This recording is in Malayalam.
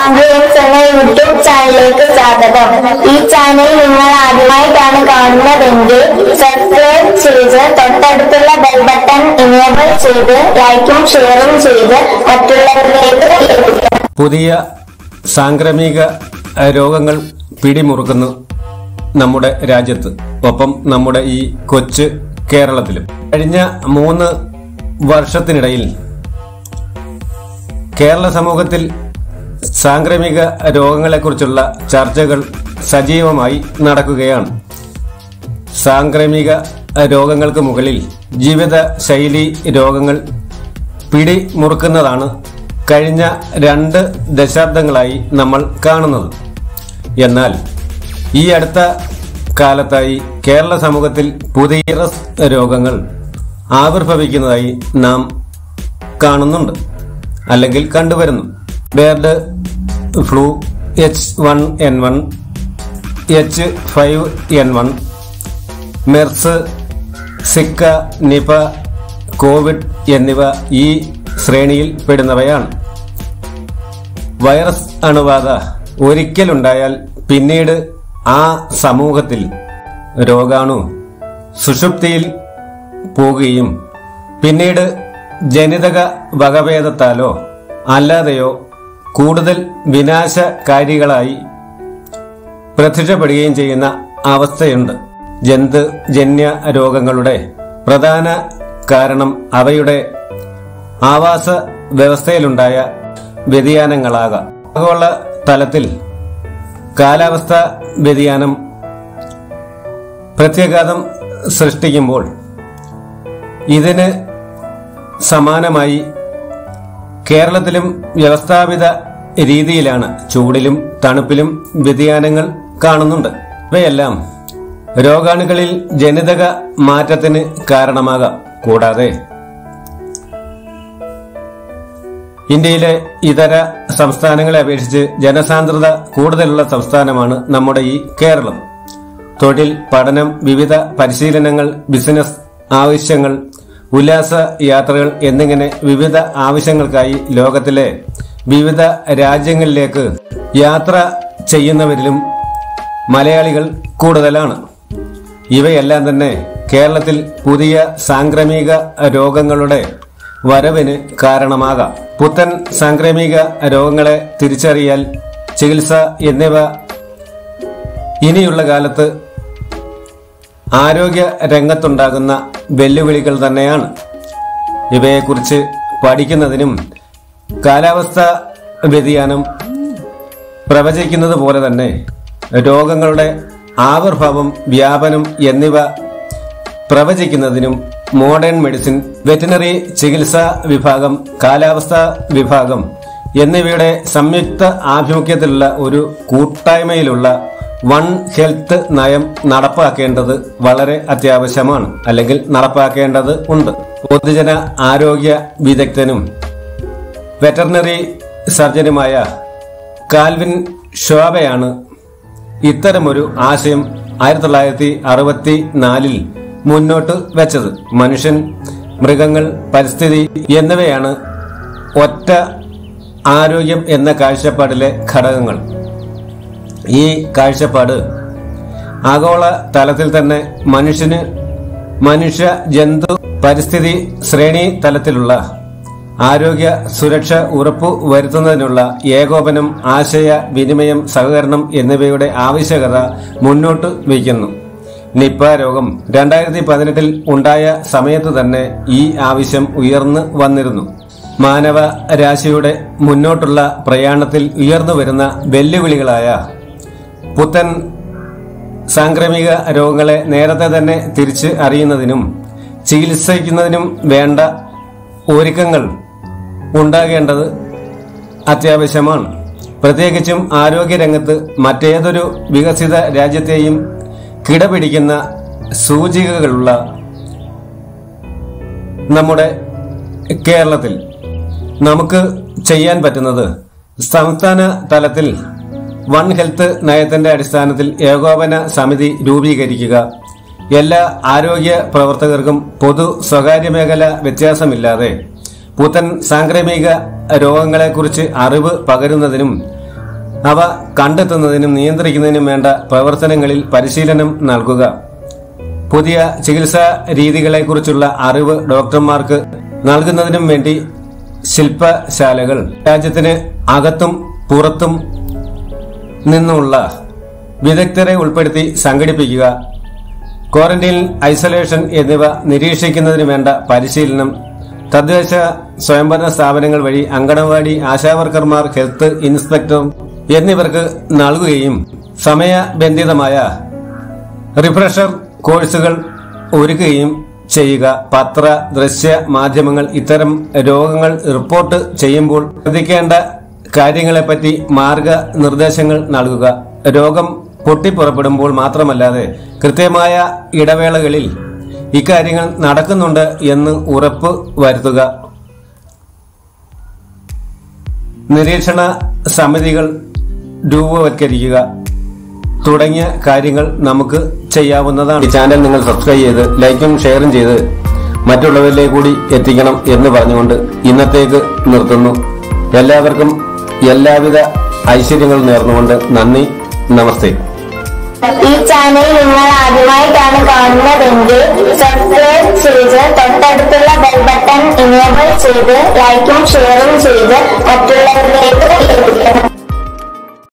MasDreams എന്ന യൂട്യൂബ് ചാനലിലേക്ക് സ്വാഗതം. ഈ ചാനൽ നിങ്ങൾ ആദ്യമായിട്ടാണ് കാണുന്നതെങ്കിൽ സബ്സ്ക്രൈബ് ചെയ്ത് തൊട്ടടുത്തുള്ള ബെൽ ബട്ടൺ എനേബിൾ ചെയ്ത് ലൈക്കും ഷെയറും ചെയ്ത് മറ്റുള്ളവരിലേക്ക് എത്തിക്കുക. പുതിയ സാംക്രമിക രോഗങ്ങൾ പിടിമുറുക്കുന്നു നമ്മുടെ രാജ്യത്ത്, ഒപ്പം നമ്മുടെ ഈ കൊച്ചു കേരളത്തിലും. കഴിഞ്ഞ 3 വർഷത്തിനിടയിൽ കേരള സമൂഹത്തിൽ സാംക്രമിക രോഗങ്ങളെക്കുറിച്ചുള്ള ചർച്ചകൾ സജീവമായി നടക്കുകയാണ്. സാംക്രമിക രോഗങ്ങൾക്ക് മുകളിൽ ജീവിത ശൈലി രോഗങ്ങൾ പിടിമുറുക്കുന്നതാണ് കഴിഞ്ഞ 2 ദശാബ്ദങ്ങളായി നമ്മൾ കാണുന്നത്. എന്നാൽ ഈ അടുത്ത കാലത്തായി കേരള സമൂഹത്തിൽ പുതിയ വൈറസ് രോഗങ്ങൾ ആവിർഭവിക്കുന്നതായി നാം കാണുന്നുണ്ട്, അല്ലെങ്കിൽ കണ്ടുവരുന്നു. Bird flu, H1N1, H5N1, MERS, Zika, Nipah, Covid എന്നിവ ഈ ശ്രേണിയിൽ പെടുന്നവയാണ്. വൈറസ് അണുബാധ ഒരിക്കലുണ്ടായാൽ പിന്നീട് ആ സമൂഹത്തിൽ രോഗാണു സുഷുപ്തിയിൽ പോകുകയും പിന്നീട് ജനിതക വകഭേദത്താലോ അല്ലാതെയോ കൂടുതൽ വിനാശകാരികളായി പ്രത്യക്ഷപ്പെടുകയും ചെയ്യുന്ന അവസ്ഥയുണ്ട്. ജന്തുജന്യ രോഗങ്ങളുടെ പ്രധാന കാരണം അവയുടെ ആവാസ വ്യവസ്ഥയിലുണ്ടായ വ്യതിയാനങ്ങളാകാം. ആഗോള തലത്തിൽ കാലാവസ്ഥാ വ്യതിയാനം പ്രത്യാഘാതം സൃഷ്ടിക്കുമ്പോൾ ഇതിന് സമാനമായി കേരളത്തിലും വ്യവസ്ഥാപിത രീതിയിലാണ് ചൂടിലും തണുപ്പിലും വ്യതിയാനങ്ങൾ കാണുന്നുണ്ട്. ഇവയെല്ലാം രോഗാണുക്കളിൽ ജനിതക മാറ്റത്തിന് കാരണമാകാം. കൂടാതെ ഇന്ത്യയിലെ ഇതര സംസ്ഥാനങ്ങളെ അപേക്ഷിച്ച് ജനസാന്ദ്രത കൂടുതലുള്ള സംസ്ഥാനമാണ് നമ്മുടെ ഈ കേരളം. തൊഴിൽ, പഠനം, വിവിധ പരിശീലനങ്ങൾ, ബിസിനസ് ആവശ്യങ്ങൾ, ഉല്ലാസ യാത്രകൾ എന്നിങ്ങനെ വിവിധ ആവശ്യങ്ങൾക്കായി ലോകത്തിലെ വിവിധ രാജ്യങ്ങളിലേക്ക് യാത്ര ചെയ്യുന്നവരിലും മലയാളികൾ കൂടുതലാണ്. ഇവയെല്ലാം തന്നെ കേരളത്തിൽ പുതിയ സാംക്രമിക രോഗങ്ങളുടെ വരവിന് കാരണമാകാം. പുത്തൻ സാംക്രമിക രോഗങ്ങളെ തിരിച്ചറിയൽ, ചികിത്സ എന്നിവ ഇനിയുള്ള കാലത്ത് ആരോഗ്യ രംഗത്തുണ്ടാകുന്ന വെല്ലുവിളികൾ തന്നെയാണ്. ഇവയെക്കുറിച്ച് പഠിക്കുന്നതിനും കാലാവസ്ഥാ വ്യതിയാനം പ്രവചിക്കുന്നത് പോലെ തന്നെ രോഗങ്ങളുടെ ആവിർഭാവം, വ്യാപനം എന്നിവ പ്രവചിക്കുന്നതിനും മോഡേൺ മെഡിസിൻ, വെറ്റിനറി ചികിത്സാ വിഭാഗം, കാലാവസ്ഥാ വിഭാഗം എന്നിവയുടെ സംയുക്ത ആഭിമുഖ്യത്തിലുള്ള ഒരു കൂട്ടായ്മയിലുള്ള വൺ ഹെൽത്ത് നയം നടപ്പാക്കേണ്ടത് വളരെ അത്യാവശ്യമാണ്, അല്ലെങ്കിൽ നടപ്പാക്കേണ്ടത് ഉണ്ട്. പൊതുജന ആരോഗ്യ വിദഗ്ധനും വെറ്ററിനറി സർജനുമായ കാൽവിൻ ഷോബയാണ് ഇത്തരമൊരു ആശയം 1964 മുന്നോട്ട് വെച്ചത്. മനുഷ്യൻ, മൃഗങ്ങൾ, പരിസ്ഥിതി എന്നിവയാണ് ഒറ്റ ആരോഗ്യം എന്ന കാഴ്ചപ്പാടിലെ ഘടകങ്ങൾ. ഈ കാഴ്ചപ്പാട് ആഗോള തലത്തിൽ തന്നെ മനുഷ്യ ജന്തു പരിസ്ഥിതി ശ്രേണി തലത്തിലുള്ള ആരോഗ്യ സുരക്ഷ ഉറപ്പു വരുത്തുന്നതിനുള്ള ഏകോപനം, ആശയ വിനിമയം, സഹകരണം എന്നിവയുടെ ആവശ്യകത മുന്നോട്ട് വയ്ക്കുന്നു. നിപ്പ രോഗം 2018 ഉണ്ടായ സമയത്ത് തന്നെ ഈ ആവശ്യം ഉയർന്നു വന്നിരുന്നു. മാനവ രാശിയുടെ മുന്നോട്ടുള്ള പ്രയാണത്തിൽ ഉയർന്നു വരുന്ന വെല്ലുവിളികളായ പുത്തൻ സാംക്രമിക രോഗങ്ങളെ നേരത്തെ തന്നെ തിരിച്ച് അറിയുന്നതിനും ചികിത്സിക്കുന്നതിനും വേണ്ട ഒരുക്കങ്ങൾ ഉണ്ടാകേണ്ടത് അത്യാവശ്യമാണ്. പ്രത്യേകിച്ചും ആരോഗ്യരംഗത്ത് മറ്റേതൊരു വികസിത രാജ്യത്തെയും കിടപിടിക്കുന്ന സൂചികകളുള്ള നമ്മുടെ കേരളത്തിൽ നമുക്ക് ചെയ്യാൻ പറ്റുന്നത് സംസ്ഥാന തലത്തിൽ വൺ ഹെൽത്ത് നയത്തിന്റെ അടിസ്ഥാനത്തിൽ ഏകോപന സമിതി രൂപീകരിക്കുക, എല്ലാ ആരോഗ്യ പ്രവർത്തകർക്കും പൊതു സ്വകാര്യ മേഖല വ്യത്യാസമില്ലാതെ പുത്തൻ സാംക്രമിക രോഗങ്ങളെക്കുറിച്ച് അറിവ് പകരുന്നതിനും അവ കണ്ടെത്തുന്നതിനും നിയന്ത്രിക്കുന്നതിനും വേണ്ട പ്രവർത്തനങ്ങളിൽ പരിശീലനം നൽകുക. പുതിയ ചികിത്സാ രീതികളെക്കുറിച്ചുള്ള അറിവ് ഡോക്ടർമാർക്ക് നൽകുന്നതിനും വേണ്ടി ശില്പശാലകൾ രാജ്യത്തിന് അകത്തും പുറത്തും നിന്നുള്ള വിദഗ്ധരെ ഉൾപ്പെടുത്തി സംഘടിപ്പിക്കുക. ക്വാറന്റൈൻ, ഐസൊലേഷൻ എന്നിവ നിരീക്ഷിക്കുന്നതിന് വേണ്ട പരിശീലനം തദ്ദേശ സ്വയംഭരണ സ്ഥാപനങ്ങൾ വഴി അങ്കണവാടി ആശാവർക്കർമാർ, ഹെൽത്ത് ഇൻസ്പെക്ടർ എന്നിവർക്ക് നൽകുകയും സമയബന്ധിതമായ റിഫ്രഷർ കോഴ്സുകൾ ഒരുക്കുകയും ചെയ്യുക. പത്ര, ദൃശ്യ മാധ്യമങ്ങൾ ഇത്തരം രോഗങ്ങൾ റിപ്പോർട്ട് ചെയ്യുമ്പോൾ ശ്രദ്ധിക്കേണ്ട കാര്യങ്ങളെപ്പറ്റി മാർഗനിർദ്ദേശങ്ങൾ നൽകുക. രോഗം പൊട്ടിപ്പുറപ്പെടുമ്പോൾ മാത്രമല്ലാതെ കൃത്യമായ ഇടവേളകളിൽ ഇക്കാര്യങ്ങൾ നടക്കുന്നുണ്ട് എന്ന് ഉറപ്പ് വരുത്തുക. നിരീക്ഷണ സമിതികൾ രൂപവത്കരിക്കുക തുടങ്ങിയ കാര്യങ്ങൾ നമുക്ക് ചെയ്യാവുന്നതാണ്. ഈ ചാനൽ നിങ്ങൾ സബ്സ്ക്രൈബ് ചെയ്ത് ലൈക്കും ഷെയറും ചെയ്ത് മറ്റുള്ളവരിലേക്ക് കൂടി എത്തിക്കണം എന്ന് പറഞ്ഞുകൊണ്ട് ഇന്നത്തേക്ക് നിർത്തുന്നു. എല്ലാവർക്കും എല്ലാവിധ ഐശ്വര്യങ്ങൾ നേർന്നുകൊണ്ട് നന്ദി, നമസ്തേ. ഈ ചാനൽ നിങ്ങൾ ആദ്യമായിട്ടാണ് കാണുന്നതെങ്കിൽ സബ്സ്ക്രൈബ് ചെയ്ത് തൊട്ടടുത്തുള്ള ബെൽ ബട്ടൺ എനേബിൾ ചെയ്ത് ലൈക്കും ഷെയറും ചെയ്ത് മറ്റുള്ളവരിലേക്ക് എത്തിക്കണം.